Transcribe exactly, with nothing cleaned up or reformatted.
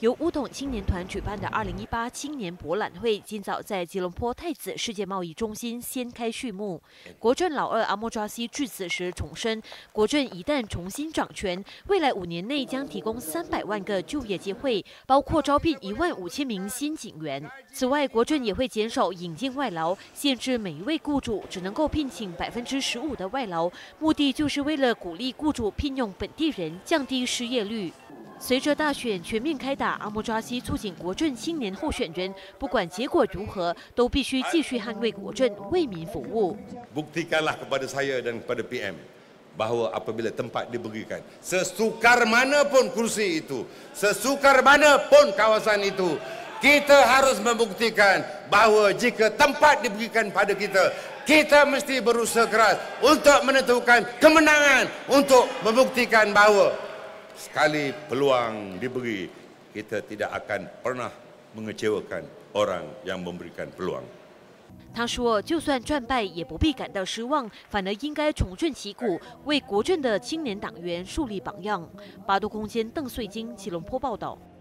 由巫统青年团举办的二零一八青年博览会，今早在吉隆坡太子世界贸易中心掀开序幕。国政老二阿莫扎西致辞时重申，国政一旦重新掌权，未来五年内将提供三百万个就业机会，包括招聘一万五千名新警员。此外，国政也会减少引进外劳，限制每一位雇主只能够聘请百分之十五的外劳，目的就是为了鼓励雇主聘用本地人，降低失业率。 随着大选全面开打，阿莫扎西促请国政青年候选人，不管结果如何，都必须继续捍卫国政，为民服务。 Buktikanlah kepada saya dan kepada P M bahawa apabila tempat diberikan, sesukar mana pun kursi itu, sesukar mana pun kawasan itu, kita harus membuktikan bahawa jika tempat diberikan pada kita, kita mesti berusaha keras untuk menentukan kemenangan, untuk membuktikan bahawa sekali peluang diberi, kita tidak akan pernah mengecewakan orang yang memberikan peluang. 他说：“就算战败，也不必感到失望，反而应该重振旗鼓，为国政的青年党员树立榜样。”八度空间邓穗金吉隆坡报道。